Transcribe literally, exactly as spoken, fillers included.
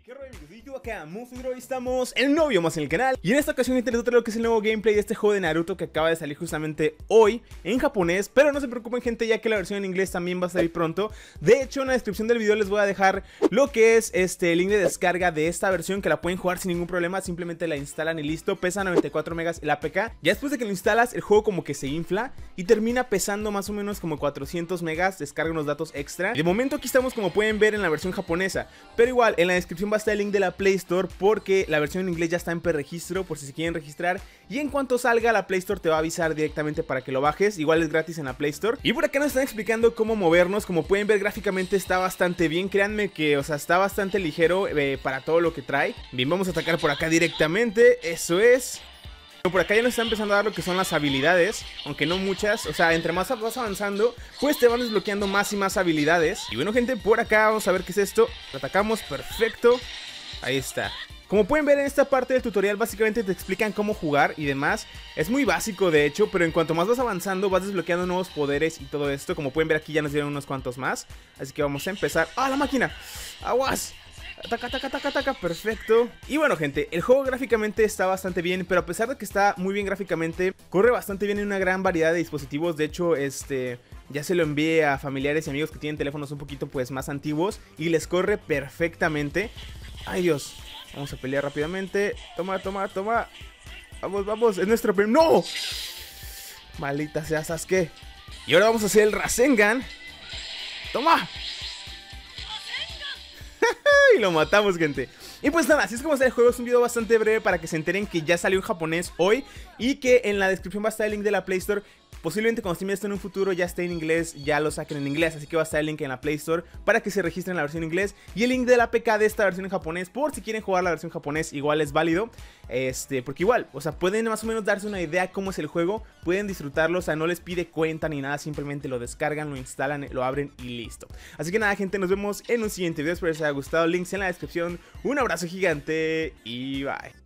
¿Qué rollo, amigos de YouTube? Acá Mufidro y estamos en un nuevo video más en el canal. Y en esta ocasión les traigo lo que es el nuevo gameplay de este juego de Naruto que acaba de salir justamente hoy en japonés. Pero no se preocupen, gente, ya que la versión en inglés también va a salir pronto. De hecho, en la descripción del video les voy a dejar lo que es este link de descarga de esta versión, que la pueden jugar sin ningún problema. Simplemente la instalan y listo. Pesa noventa y cuatro megas el A P K. Ya después de que lo instalas, el juego como que se infla y termina pesando más o menos como cuatrocientos megas. Descarga unos datos extra. De momento aquí estamos, como pueden ver, en la versión japonesa. Pero igual, en la descripción va a estar el link de la Play Store, porque la versión en inglés ya está en preregistro por si se quieren registrar. Y en cuanto salga, la Play Store te va a avisar directamente para que lo bajes. Igual es gratis en la Play Store. Y por acá nos están explicando cómo movernos. Como pueden ver, gráficamente está bastante bien. Créanme que, o sea, está bastante ligero eh, para todo lo que trae. Bien, vamos a atacar por acá directamente. Eso es. Por acá ya nos está empezando a dar lo que son las habilidades, aunque no muchas. O sea, entre más vas avanzando, pues te van desbloqueando más y más habilidades. Y bueno, gente, por acá vamos a ver qué es esto. Lo atacamos, perfecto. Ahí está. Como pueden ver, en esta parte del tutorial básicamente te explican cómo jugar y demás. Es muy básico, de hecho, pero en cuanto más vas avanzando vas desbloqueando nuevos poderes y todo esto. Como pueden ver, aquí ya nos dieron unos cuantos más. Así que vamos a empezar. ¡Ah, la máquina! ¡Aguas! Ataca, ataca, ataca, ataca, perfecto. Y bueno, gente, el juego gráficamente está bastante bien, pero a pesar de que está muy bien gráficamente, corre bastante bien en una gran variedad de dispositivos. De hecho, este, ya se lo envié a familiares y amigos que tienen teléfonos un poquito pues más antiguos y les corre perfectamente. Ay, Dios, vamos a pelear rápidamente. Toma, toma, toma. Vamos, vamos, es nuestro primer... ¡No! Maldita sea Sasuke. Y ahora vamos a hacer el Rasengan. Toma. Y lo matamos, gente. Y pues nada, así es como está el juego. Es un video bastante breve para que se enteren que ya salió en japonés hoy y que en la descripción va a estar el link de la Play Store. Posiblemente cuando estén esto en un futuro ya esté en inglés, ya lo saquen en inglés, así que va a estar el link en la Play Store para que se registren la versión en inglés. Y el link de la A P K de esta versión en japonés, por si quieren jugar la versión japonés, igual es válido. Este, porque igual, o sea, pueden más o menos darse una idea cómo es el juego, pueden disfrutarlo, o sea, no les pide cuenta ni nada, simplemente lo descargan, lo instalan, lo abren y listo. Así que nada, gente, nos vemos en un siguiente video, espero les haya gustado, links en la descripción, un abrazo gigante y bye.